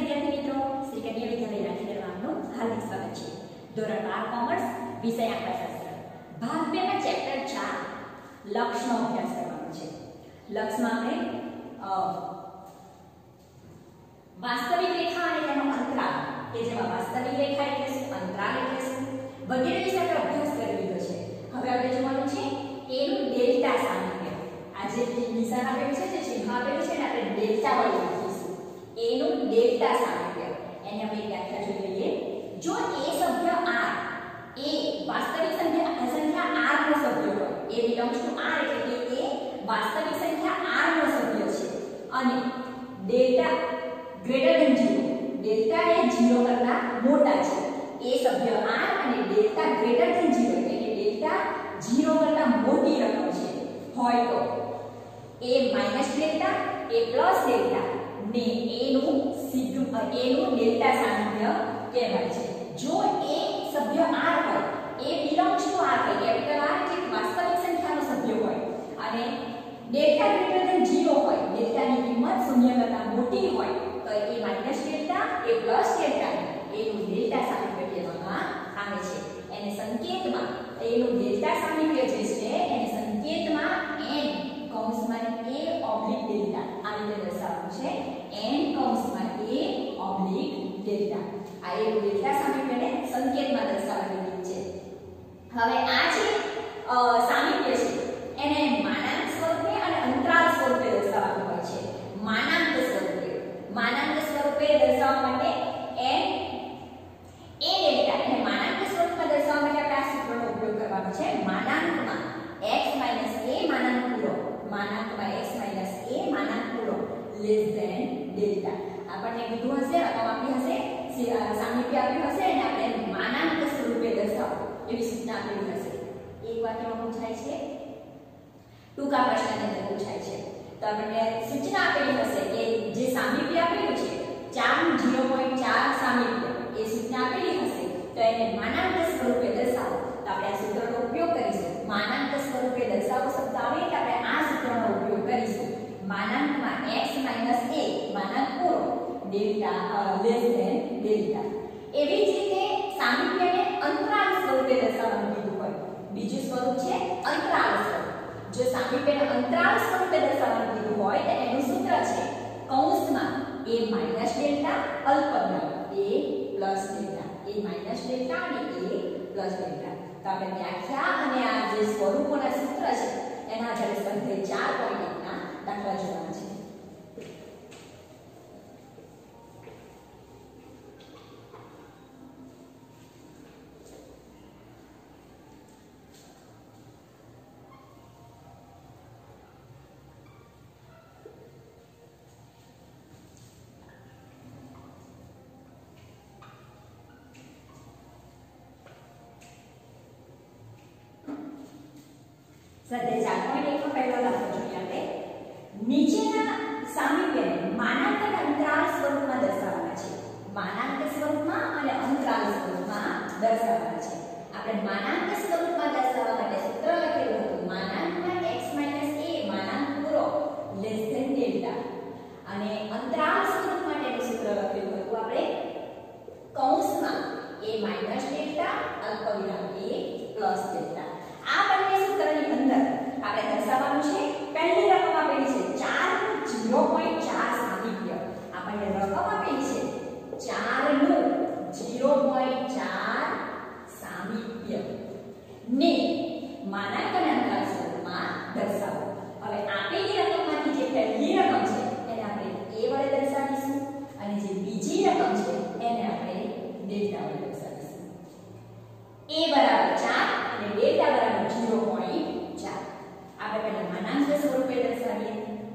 વિદ્યાર્થી મિત્રો, શ્રી કન્યા વિદ્યાલય રાજનગરમાં આપનું હાર્દિક સ્વાગત છે. ધોરણ 12 કોમર્સ, વિષય આંકડાશાસ્ત્ર, ભાગ 2 માં ચેપ્ટર 4 લક્ષનો અભ્યાસ કરવાનો છે. લક્ષમાં આપણે વાસ્તવિક રેખા અને તેનો અંતરાલ, કે જેમાં વાસ્તવિક રેખા એટલે શું, અંતરાલ એટલે શું વગેરે વિશે આપણે અભ્યાસ કરી લીધો છે. હવે આપણે જોવાનું છે એનું ડેલ્ટા સામાન્ય. આ જે નિશાન આપેલું છે, જે ચિહ્ન આપેલું છે ને, આપણે ડેલ્ટા વડે લખીશું. એનું ડેલ્ટા સામાન્ય એને આપણે વ્યાખ્યા જોઈ લઈએ. જો એ સભ્ય R એ વાસ્તવિક સંખ્યા R નો સભ્ય હોય, એ belongs to R એટલે કે એ વાસ્તવિક સંખ્યા R નો સભ્ય છે અને ડેલ્ટા ગ્રેટર ધેન 0, ડેલ્ટા એ 0 કરતા મોટા છે, એ સભ્ય R અને ડેલ્ટા ગ્રેટર ધેન 0 એટલે કે ડેલ્ટા 0 કરતા મોટી રકમ છે હોય તો a minus delta, a plus delta ને એનું ડેલ્ટા સામાન્ય કહેવાય છે. જો એ સભ્ય R હોય, એ belongs to R હોય, કેપિટલ R એટલે વાસ્તવિક સંખ્યાનો સભ્ય હોય અને ડેલ્ટા ગ્રેટર ધેન 0 હોય, ડેલ્ટાની કિંમત 0 કરતા મોટી હોય તો a minus delta, a plus delta એનું ડેલ્ટા સામાન્ય કહેવામાં આવે છે. એને સંકેતમાં એનું ડેલ્ટા સામાન્ય જે છે એને સંકેતમાં n કૌંસમાં a ઓબ્લિક ડેલ્ટા આ રીતે દર્શાવવાનું છે. n કૌંસમાં a ઓબ્લિક ડેલ્ટા આ એ ડેલ્ટા સામાન્યને સંકેતમાં દર્શાવવાની રીત છે. હવે આ જે સામાન્ય છે એને માનાંક સ્વરૂપે અને અંતરાલ સ્વરૂપે દર્શાવવાનું હોય છે. માનાંક સ્વરૂપે દર્શાવવા માટે n a ડેલ્ટા એને માનાંક સ્વરૂપમાં દર્શાવવા માટે આપણે આ સૂત્રનો ઉપયોગ કરવાનો છે. માનાંકમાં x - a માનાંક પૂરો, માનાંકમાં x - a માનાંક પૂરો લેસ ધેન ડેલ્ટા. આપણને કીધું હશે, રકમ આપી હશે, સામીપ્ય આપ્યું હશે અને આપણે માનાંક સ્વરૂપે દર્શાવો એવી સૂચના આપેલી હશે. એક વાક્યમાં પૂછાય છે, ટૂંકા પ્રશ્નની અંદર પૂછાય છે. તો આપણને સૂચના આપેલી હશે કે જે સામીપ્ય આપેલું છે 4 નું 0.4 સામીપ્ય, એ સૂચના આપેલી હશે તો એને માનાંક સ્વરૂપે દર્શાવો. તો આપણે આ સૂત્રનો ઉપયોગ કરીશું. માનાંક સ્વરૂપે દર્શાવો શબ્દ આવે એટલે આપણે આ સૂત્રનો ઉપયોગ કરીશું. માનાંકમાં x - a માનાંક પૂરો ડેલ્ટા લેસ ધેન ડેલ્ટા. એવી જ રીતે સામીપ્યને અંતરાલ સ્વરૂપે દર્શાવવાનું કીધું હોય, બીજું સ્વરૂપ છે અંતરાલ સ્વરૂપ. જો સામીપ્યને અંતરાલ સ્વરૂપે દર્શાવવાનું કીધું હોય તો એનું સૂત્ર છે કૌંસમાં a માઈનસ ડેલ્ટા અલ્પવિરામ a plus delta, a minus delta અને a પ્લસ ડેલ્ટા. તો આપણે વ્યાખ્યા અને આ જે સ્વરૂપોના સૂત્ર છે એના આધારે સ્વાધ્યાય 4.1 ના દાખલા જોવાના છે. સ્વાધ્યાય 4.1 માં પહેલો દાખલો જોઈએ આપણે. નીચેના સામીપ્યને માનાંક અને અંતરાલ સ્વરૂપમાં દર્શાવવાના છે. માનાંક સ્વરૂપમાં અને અંતરાલ સ્વરૂપમાં દર્શાવવાના છે. આપણે માનાંક સ્વરૂપમાં દર્શાવવા માટે સૂત્ર લખેલું હતું માનાંકમાં x - a માનાંક પૂરો લેસ ધેન ડેલ્ટા અને અંતરાલ સ્વરૂપ માટેનું સૂત્ર લખેલું હતું આપણે કૌંસમાં a માઈનસ ડેલ્ટા અલ્પવિરામ a પ્લસ ડેલ્ટા. આ બંને સૂત્રની અંદર આપણે દર્શાવવાનું છે પહેલી રકમ આપેલી છે 4 નું 0.4 સામીપ્ય. આપણને રકમ આપેલી છે 4 નું 0.4 સામીપ્ય ને માનાંક અને અંતરાલ સ્વરૂપમાં દર્શાવો. હવે આપેલી રકમમાંથી જે પહેલી રકમ છે એને આપણે a વડે દર્શાવીશું અને જે બીજી રકમ છે એને આપણે ડેલ્ટા વડે દર્શાવીશું. a બરાબર 4 અને ડેલ્ટા બરાબર 0.4. આપણે પહેલા માનાંક સ્વરૂપે દર્શાવીએ.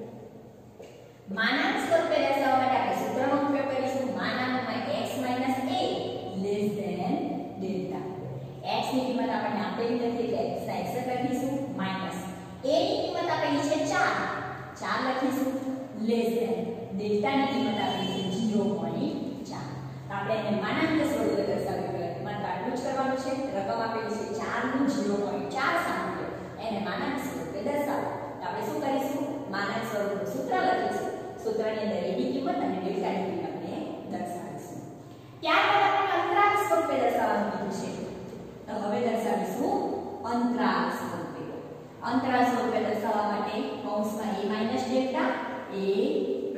માનાંક સ્વરૂપે દર્શાવવા માટે આપણે સૂત્રનો ઉપયોગ કરીશું. માનાંકમાં x - a less than delta. x ની કિંમત આપણને આપેલી નથી એટલે x ના એક્સેપ્ટ લખીશું માઈનસ a ની કિંમત આપેલી છે 4 લખીશું લેસ ધેન ડેલ્ટા ની કિંમત આપેલી છે 0.4. આપણે એને માનાંક સ્વરૂપે દર્શાવવું પડે. માત્ર આટલું જ કરવાનું છે. રકમ આપેલી છે 4 નું 0.4 સામીપ્ય, એને માનાંક સ્વરૂપે દર્શાવો. તો આપણે શું કરીશું? માનાંક સ્વરૂપનું સૂત્ર લખીશું. સૂત્રની અંદર a ની કિંમત અને ડેલ્ટા ની કિંમતને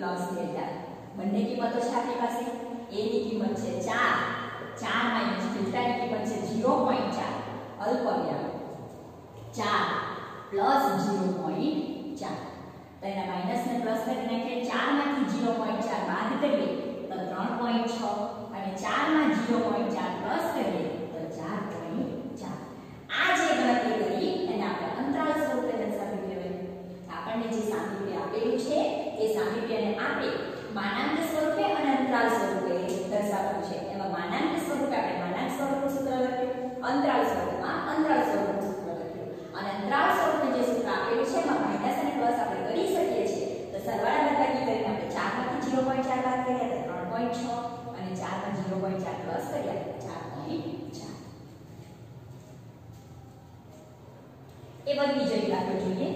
પ્લસ ડેલ્ટા. બંને કિંમતો છે આપણી પાસે. a ની કિંમત છે 4, 4 માઈનસ ડેલ્ટા ની કિંમત છે 0.4, અલ્પવિરામ 4 પ્લસ 0.4. તો એના માઈનસ ને પ્લસ કરી નાખીએ. 4 માંથી 0.4 બાદ કરીએ તો 3.6 અને 4 માં 0.4 પ્લસ કરીએ તો 4.4. આ જે ગણતરી કરી એને આપણે અંતરાલ સ્વરૂપે દર્શાવી દેવાય. આપણને જે સામીપ્ય આપેલું છે એ સામીપ્યને આપણે માનાંક સ્વરૂપે અને અંતરાલ સ્વરૂપે દર્શાવવું છે. એમાં માનાંક સ્વરૂપે આપણે માનાંક સ્વરૂપનું સૂત્ર લખ્યું, અંતરાલ સ્વરૂપમાં અંતરાલ સ્વરૂપનું સૂત્ર લખ્યું. અને અંતરાલ સ્વરૂપનું જે સૂત્ર આપેલું છે એમાં માઈનસ અને પ્લસ આપણે કરી શકીએ છીએ. તો સરવાળા બાદબાકી કરીને આપણે 4 માંથી 0.4 બાદ કરીએ તો 3.6 અને 4 માં 0.4 પ્લસ કરીએ તો 4.4. એ બધી બીજી વાતો જોઈએ.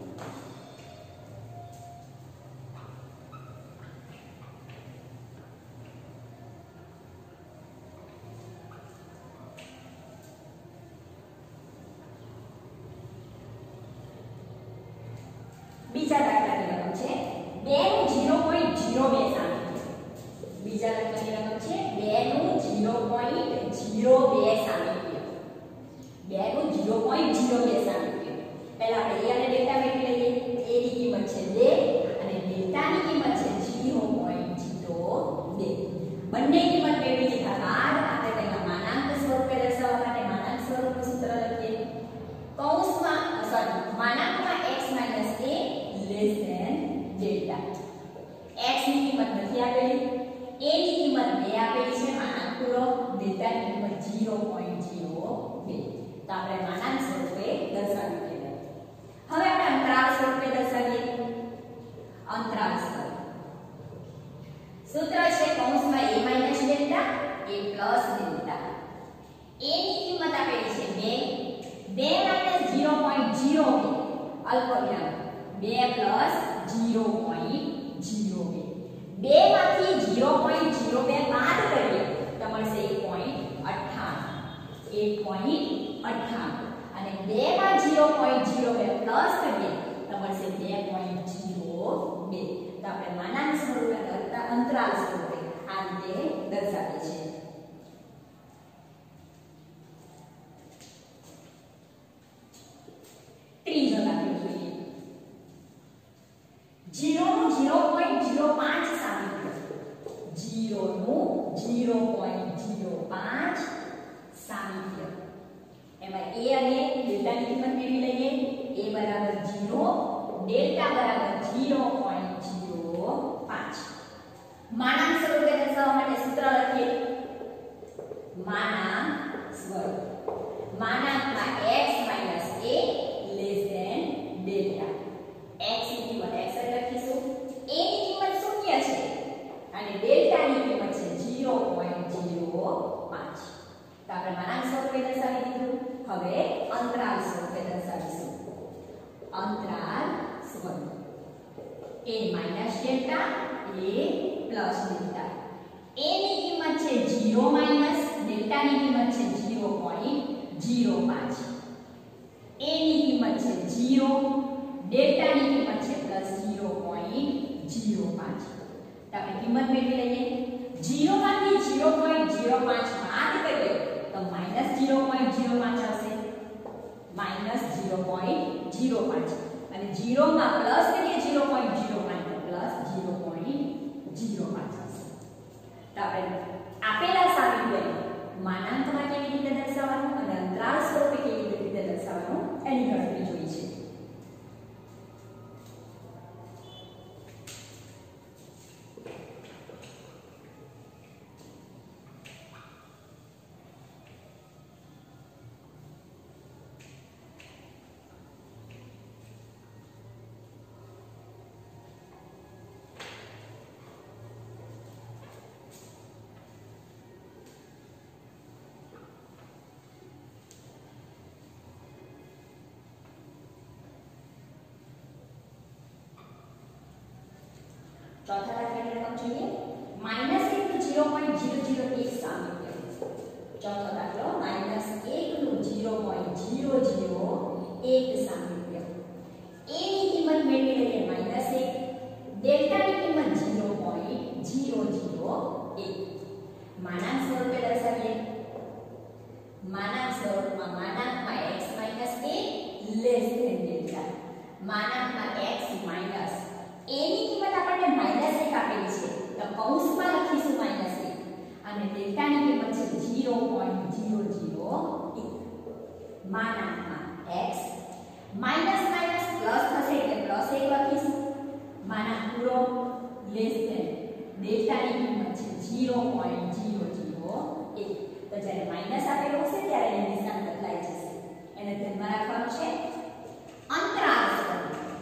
બીજા દાખલાની રકમ છે 2 નું 0.02 સામીપ્ય. બીજા દાખલાની રકમ છે 2 નું 0.02 સામીપ્ય. 2 નું 0.02 સામીપ્ય. પહેલા આપણે a અને ડેલ્ટા મેળવી લઈએ. a ની કિંમત છે 2 અને ડેલ્ટા ની કિંમત છે 0.02. બંને કિંમત મેળવી લીધા બાદ આપણે તેના માનાંક સ્વરૂપે દર્શાવવા માટે માનાંક સ્વરૂપનું સૂત્ર લખીએ. કૌંસમાં માનાંકમાં x - a less than delta. x ની કિંમત નથી આપેલી, a ની કિંમત 2 આપેલી છે માનાંક પૂરો, ડેલ્ટા ની કિંમત 0.02. તો આપણે માનાંક સ્વરૂપે દર્શાવી દઈએ. હવે આપણે અંતરાલ સ્વરૂપે દર્શાવીએ. અંતરાલ સ્વરૂપ સૂત્ર છે કૌંસમાં a - delta a + delta. a ની કિંમત આપેલી છે 2 2 - 0.02 અલ્પવિરામ 2 + 0.02. 2 માંથી 0.02 બાદ કરીએ તો મળશે 1.98 અને 2 માં 0.02 પ્લસ કરીએ તો મળશે 2.02. તો આપણે માનાંક સ્વરૂપે કરતા અંતરાલ સ્વરૂપે આ રીતે દર્શાવીએ છીએ. ત્રીજો દાખલો જોઈએ. 0 નું 0.05 સામીપ્ય. 0 નું 0.05 સામીપ્ય. એમાં a અને ડેલ્ટા ની કિંમત મેળવી લઈએ. a બરાબર 0, ડેલ્ટા બરાબર 0.05. માનાંક સ્વરૂપે દર્શાવવા માટે સૂત્ર લખીએ. માનાંક સ્વરૂપ માનાંકમાં x - a less than delta. x ની કિંમત x જ લખીશું. a ની કિંમત 0 છે અને ડેલ્ટા ની કિંમત છે 0.05. તો આપણે માનાંક સ્વરૂપે દર્શાવી દીધું. હવે અંતરાલ સ્વરૂપે દર્શાવીશું. અંતરાલ સ્વરૂપ a - delta a + delta. a ની કિંમત છે 0 - ડેલ્ટા ની કિંમત છે 0.05. a ની કિંમત છે 0, ડેલ્ટા ની કિંમત છે +0.05. તો આપણે કિંમત મેળવી લઈએ. 0 માંથી 0.05 બાદ કરીએ તો -0.05 આવશે. -0.05 અને 0 માં પ્લસ કરીએ 0.05 તો +0.05 આવશે. તો આપણે આપેલા સામીપ્યને માનાંકમાં કેવી રીતે દર્શાવવાનું અને અંતરાલ સ્વરૂપે કેવી રીતે દર્શાવવાનું એની ગણતરી જોઈ છે. ચોથા દાખલાની રકમ જોઈએ. -1 નું 0.001 સામીપ્ય. ચોથો દાખલો -1 નું 0.001 સામીપ્ય. a ની કિંમત મેળવી લઈએ -1, ડેલ્ટા ની કિંમત સ્વરૂપે દર્શાવીએ. માનાંક સ્વરૂપમાં માનાંકમાં x - a less than delta. માનાંકમાં x માઈનસ a ની કિંમત આપણને -1 આપેલી છે તો કૌંસમાં લખીશું -1 અને ડેલ્ટા ની કિંમત છે 0.001. માનાંકમાં x માઈનસ માઈનસ પ્લસ થશે એટલે +1 લખીશું. માનાંક પૂરો લેસ ધેન ડેલ્ટા ની કિંમત છે 0.001. તો જ્યારે માઈનસ આપેલું હશે ત્યારે એનું નિશાન બદલાઈ જશે. એને ધ્યાનમાં રાખવાનું છે. અંતરાલ સ્વરૂપ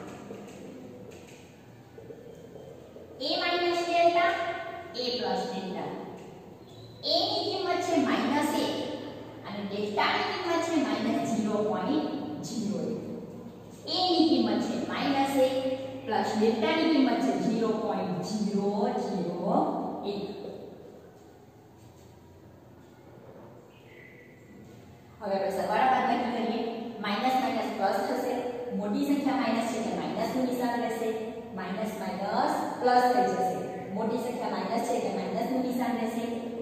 a minus delta a plus delta. a ની કિંમત છે -1 અને ડેલ્ટા ની કિંમત છે -0.01. a ની કિંમત છે -1 પ્લસ ડેલ્ટા ની કિંમત છે 0.001. હવે આપણે સરવાળા બાદબાકી કરીએ. માઈનસ માઈનસ પ્લસ થશે. મોટી સંખ્યા માઈનસ છે એટલે માઈનસનું નિશાન રહેશે. માઈનસ માઈનસ પ્લસ થઈ જશે. મોટી સંખ્યા માઈનસ છે એટલે માઈનસનું નિશાન રહેશે.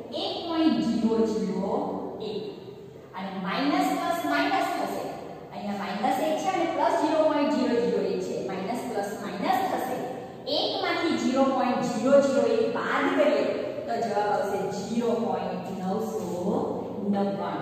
1.001 અને માઈનસ પ્લસ માઈનસ થશે. અહીંયા -1 છે અને પ્લસ 0.001 છે. માઈનસ પ્લસ માઈનસ થશે. 1 માંથી 0.001 બાદ કરીએ તો જવાબ આવશે 0.999.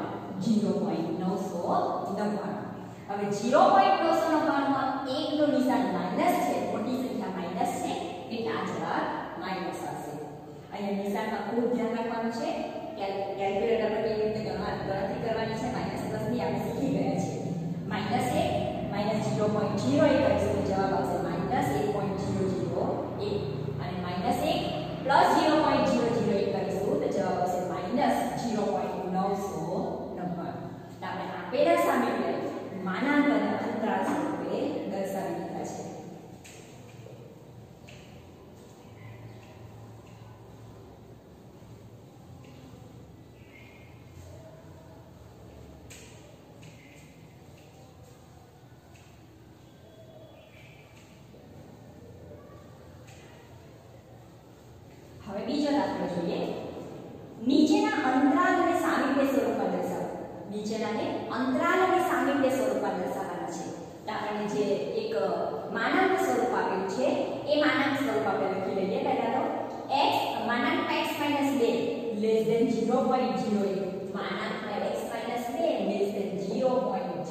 0.999. હવે 0.999 માં 1 નું નિશાન માઈનસ છે. મોટી સંખ્યા માઈનસ છે એટલે આ જવાબ માઈનસ આવશે. અહીંયા નિશાનમાં ખૂબ ધ્યાન રાખવાનું છે. કેલ્ક્યુલેટર પર કેવી રીતે ગણતરી કરવાની છે. માઈનસ પ્લસ ની આપણે શીખી ગયા છે. -1 -0.01 કરીશું તો જવાબ આવશે -1.001 અને -1 પ્લસ 0.001 કરીશું તો જવાબ આવશે -0.999. આપણે આપેલા સામેલ માનાંક અને અંતરાલ સ્વરૂપે દર્શાવી દીધા છે. હવે બીજો દાખલો જોઈએ. નીચેના અંતરાલ અને સામીપ્ય સ્વરૂપમાં દર્શાવો. નીચેનાને અંતરાલ અને સામીપ્ય સ્વરૂપમાં દર્શાવવાના છે. તો આપણને જે એક માનાંક સ્વરૂપ આપેલું છે એ માનાંક સ્વરૂપ આપણે લખી લઈએ. પહેલા તો x માનાંકમાં x - 2 લેસ ધેન 0.01. માનાંકમાં x - 2 લેસ ધેન 0.01.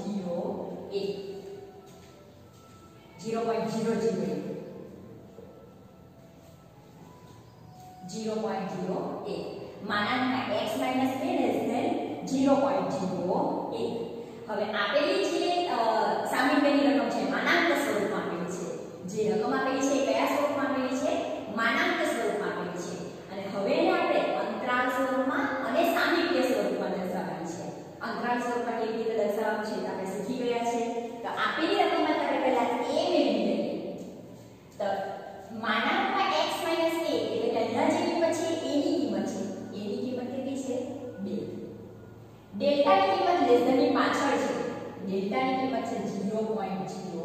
0.01 માનાંકમાં x - 2 લેસ ધેન 0.01. હવે આપેલી જે સામીપ્યની રકમ છે માનાંક સ્વરૂપમાં આપેલી છે. જે રકમ આપેલી છે એ કયા સ્વરૂપમાં આપેલી છે? માનાંક સ્વરૂપમાં આપેલી છે. અને હવે એને આપણે અંતરાલ સ્વરૂપમાં અને સામીપ્ય સ્વરૂપમાં દર્શાવવાની છે. અંતરાલ સ્વરૂપમાં કેવી રીતે દર્શાવવાનું છે આપણે શીખી ગયા છે. તો આપેલી રકમમાં આપણે પહેલા a મેળવી લઈએ. તો માનાંકમાં x - 1 એટલે પહેલા જે કિંમત છે a ની કિંમત છે. a ની કિંમત કેટલી છે? 2. ડેલ્ટા ની કિંમત લેસ ધેન ની પાછળ છે. ડેલ્ટા ની કિંમત છે 0.01. તો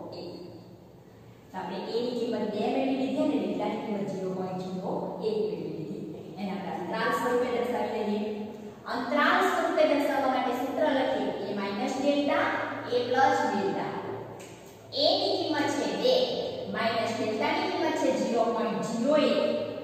આપણે a ની કિંમત 2 મેળવી લીધી અને ડેલ્ટા ની કિંમત 0.01 મેળવી લીધી. એને આપણે અંતરાલ સ્વરૂપે દર્શાવી લઈએ. અંતરાલ સ્વરૂપે દર્શાવવા માટે સૂત્ર લખીએ. a - delta a plus delta. a ની કિંમત છે 2 માઈનસ ડેલ્ટા ની કિંમત છે 0.01.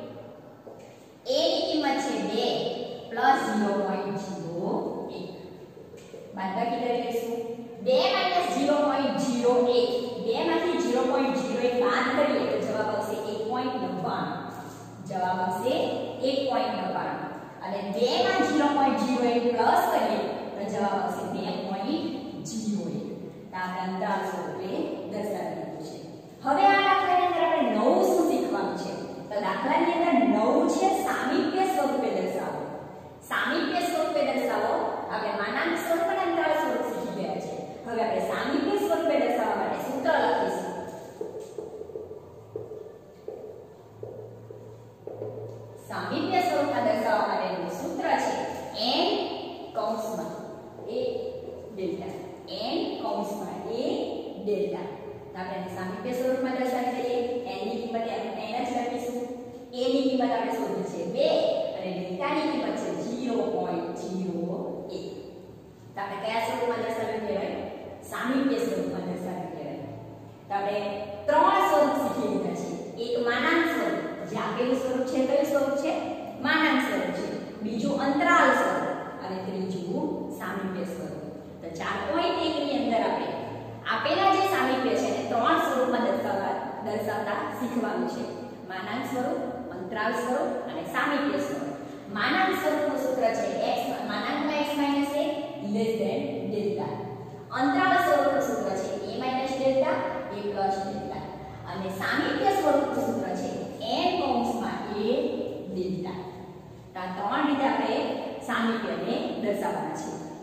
a ની કિંમત છે 2 પ્લસ 0.01. બાદબાકી કરી લઈશું. 2 માઈનસ 0.01. 2 માંથી 0.01 બાદ કરીએ તો જવાબ આવશે 1.99. જવાબ આવશે 1.99 અને 2 માં 0.01 પ્લસ કરીએ તો જવાબ આવશે 2.01. તો આપણે અંતરાલ સ્વરૂપે દર્શાવી દીધું છે. હવે આ દાખલાની અંદર આપણે નવું શું શીખવાનું છે? તો દાખલાની અંદર નવું છે સામીપ્ય સ્વરૂપે દર્શાવો. સામીપ્ય સ્વરૂપે દર્શાવો. આપણે માનાંક સ્વરૂપ અને અંતરાલ સ્વરૂપ શીખી ગયા છે. હવે આપણે સામીપ્ય સ્વરૂપે દર્શાવવા માટે સૂત્ર લખીશું. સામીપ્ય સ્વરૂપમાં દર્શાવવા માટેનું સૂત્ર છે n કૌંસમાં a ડેલ્ટા. n કૌંસમાં a ડેલ્ટા. તો આપણે સામીપ્ય સ્વરૂપમાં દર્શાવી દઈએ. n ની કિંમત આપણે n જ લખીશું. a ની કિંમત આપણે શોધી છે 2 અને ડેલ્ટા ની કિંમત છે તો આપણે કયા સ્વરૂપમાં દર્શાવ્યું કહેવાય? સામીપ્ય સ્વરૂપમાં દર્શાવ્યું કહેવાય. તો આપણે ત્રણ સ્વરૂપ શીખી લીધા છે. એક માનાંક સ્વરૂપ, જે આપેલું સ્વરૂપ છે કયું સ્વરૂપ છે? માનાંક સ્વરૂપ છે. બીજું અંતરાલ સ્વરૂપ અને ત્રીજું સામીપ્ય સ્વરૂપ. તો 4.1 ની અંદર આપણે આપેલા જે સામીપ્ય છે એને ત્રણ સ્વરૂપમાં દર્શાવતા શીખવાનું છે. માનાંક સ્વરૂપ, અંતરાલ સ્વરૂપ અને સામીપ્ય સ્વરૂપ. માનાંક સ્વરૂપનું સૂત્ર છે x માનાંકમાં x - a ડેલ્ટા. અંતરાલ સ્વરૂપનું સૂત્ર છે a - ડેલ્ટા a + ડેલ્ટા. અને સામીપ્ય સ્વરૂપનું સૂત્ર છે n કૌંસમાં a ડેલ્ટા. તો આ ત્રણ રીતે આપણે સામીપ્યને દર્શાવવાના છે.